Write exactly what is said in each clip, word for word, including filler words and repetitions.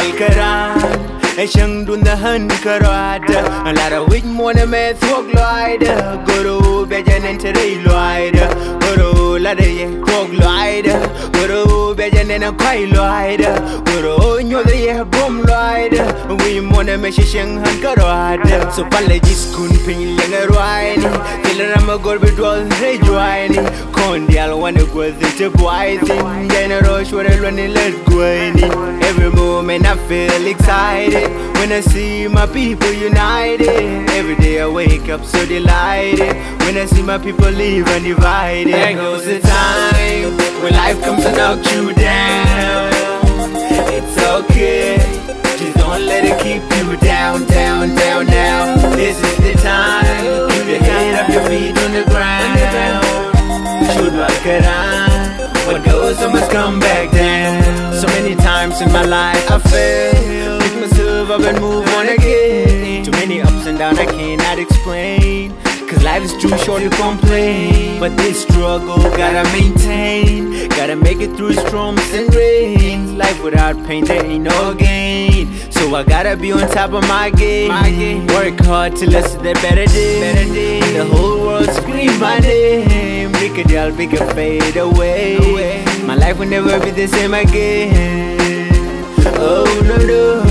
Alcaran e shang dun da han karada a lot of wit mo na me thog loida guru be janen tere loida guru la de ye thog loida guru be janen kai loida guru nyo de ye bom loida we mo na me shang han karada so pale jiskun pin yang roini filra ma gor be dol re joini kondial wana go the boy thing general shore lo ni let go every moment I feel excited when I see my people united. Every day I wake up so delighted when I see my people live undivided. There goes the time when life comes to knock you down. It's okay, just don't let it keep you down, down, down, down. This is the time, keep your head up, your feet on the ground. Should walk around, what goes on must come back down. So many times in my life I fail, pick myself up and move on again. Too many ups and downs I cannot explain, cause life is too short to complain. But this struggle gotta maintain, gotta make it through storms and rains. Life without pain there ain't no gain, so I gotta be on top of my game. Work hard till I see the better day. The whole world scream my name. Big a deal, big a fade away. My life will never be the same again. Oh no no,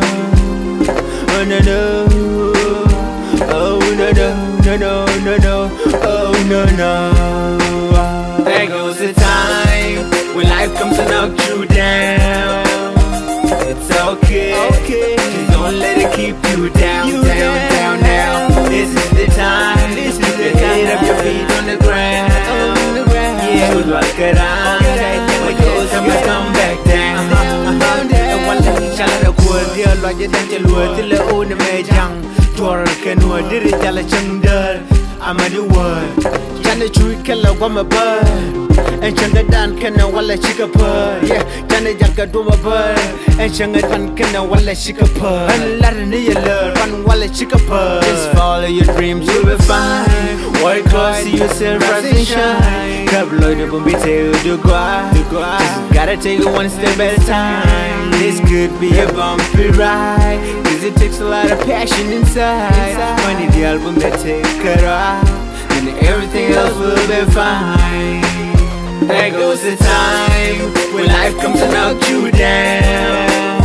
oh no no, oh no no, no no no no, oh no no. There goes the time when life comes to knock you down. It's okay, okay. Just don't let it keep you down, you down, down, down, down. This is the time, this is the time. Head up your feet on the ground. Should walk around, what goes up must come back down. And one thing shall I go dear, like you dance your word till the old me young. Tor can do did it tell a chunder. I'm a new word. Jana chui kella wama bird. And changa dan kana wala chika purr. Yeah, Jana jaka do a bird. And changa dan kana wala chika purr. And let a near learn, run wala chika purr. Just follow your dreams, you'll be fine. Work hard, see yourself rise and shine. Kablo de bombi te do gua. Just gotta take it one step at a time. This could be a bumpy ride, cause it takes a lot of passion inside. Money the album that take it off, then everything else will be fine. There goes the time when life comes to knock you down.